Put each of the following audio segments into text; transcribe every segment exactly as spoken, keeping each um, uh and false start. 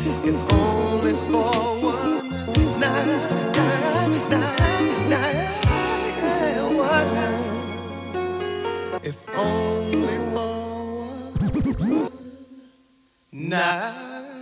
if only for one night, night, night, night, one night, if only for one night.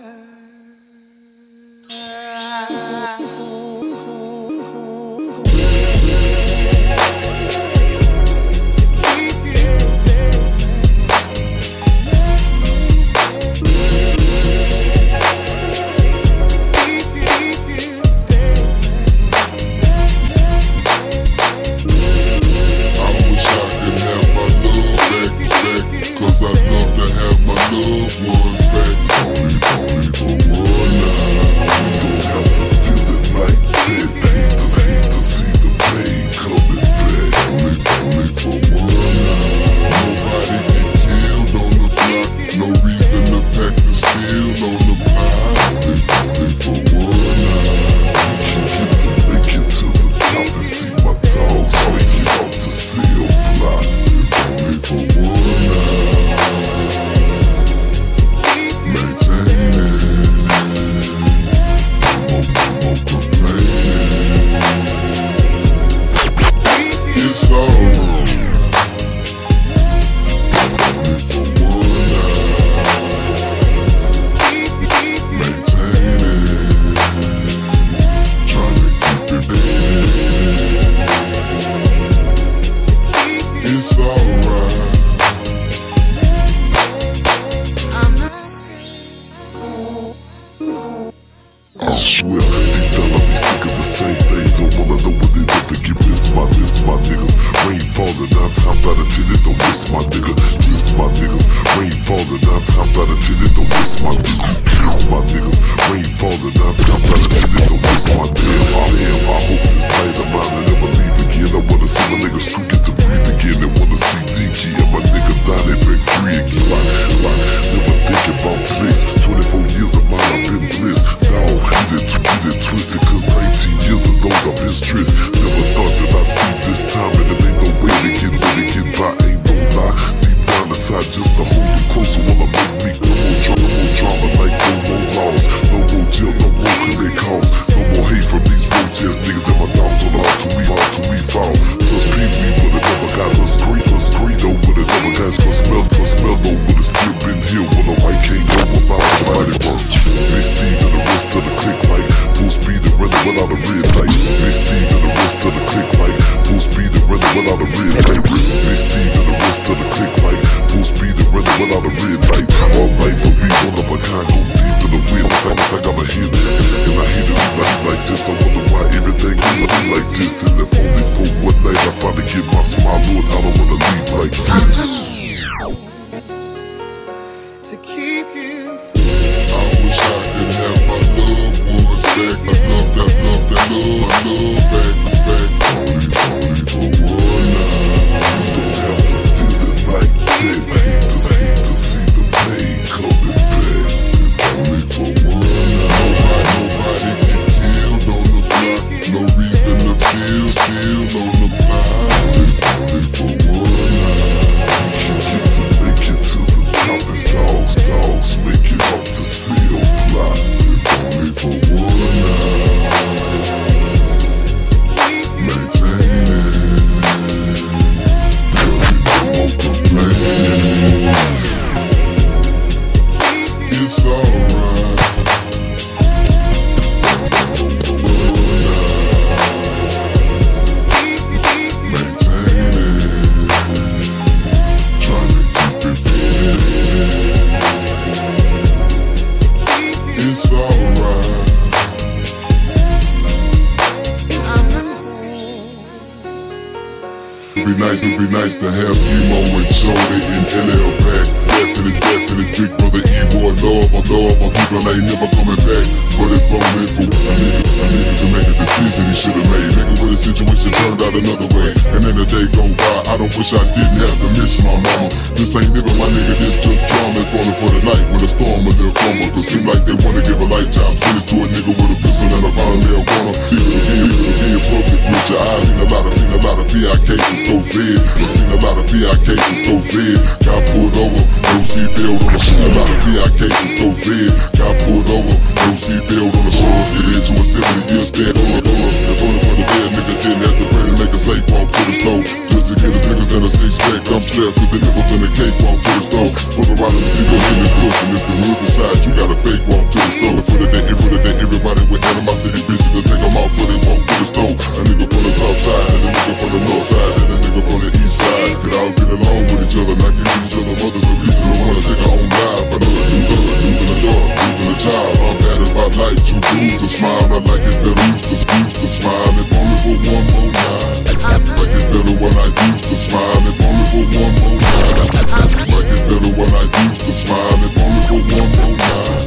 It'd be nice, it'd be nice to have Emo and Jody and L L back. Best in his best in his big brother E-Boy. Love my love, my people ain't never coming back. But if only for a nigga, a nigga to make a decision he should've made. Nigga with a situation turned out another way. And then the day go by, I don't wish I didn't have to miss my mama. This ain't never my nigga, this just drama. It's falling for the night when the storm a little calmer. Cause seem like they wanna give a lifetime sentence to a nigga with a pistol and a pound of marijuana. People again, people again, public with your eyes. Seen a lot of, seen a lot of V I cases go fed. I seen a lot of V I cases go fed. Got pulled over, no seatbelt on the seen a lot of V I cases go fed. Got pulled over, no seatbelt on the shore. Get into a seventy year stand on the door. If only for the bad nigga didn't have to pray to make a safe walk to the store. Just to get his niggas in a six pack, I'm strapped cause they never been a cake walk to the store. Fuck around and see what's in the book. And if the hood decides you gotta fake walk to the store. For the day, for the day, everybody with animosity bitches to take them out for they walk to the store. A nigga from the south side, and a nigga from the north side, and a nigga from the east side. Could all get along with each other, not giving each other mothers a reason to wanna take our own life. I know it's too good, too in the dark, too in the child. I'm bad about life, too bruised to smile. I like it better, used to, used to smile. If only for one more night. Like it better when I used to smile. If only for one more night. Like it better when I used to smile. If only for one more night.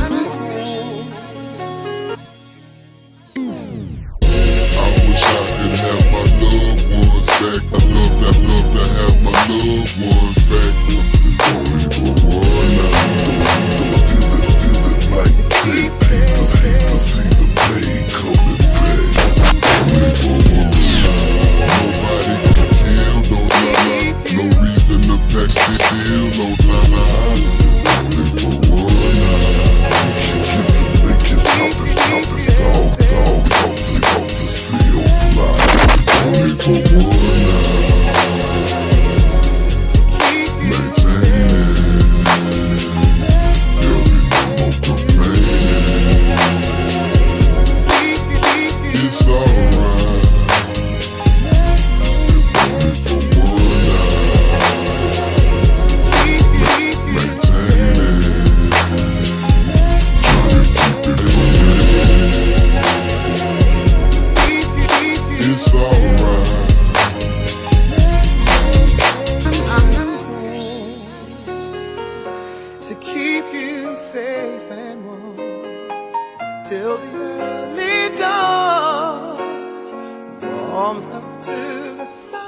I wish I could have my loved ones back. I love that, love to have my loved ones back. Only for one night. Feel it, feel it like that. Hate to, hate to see the pain coming back. Only for one night. Nobody can kill, no lie. No reason to pack still, no lie. Only for one night. Get to make it top, it's top, it's talk, talk, talk to, talk to seal blind. Only for one night. Maintain it. There'll be no more complaining. It's alright. If only for one night. Maintain it. Try to keep it in. It's alright. To keep you safe and warm till the early dawn warms up to the sun.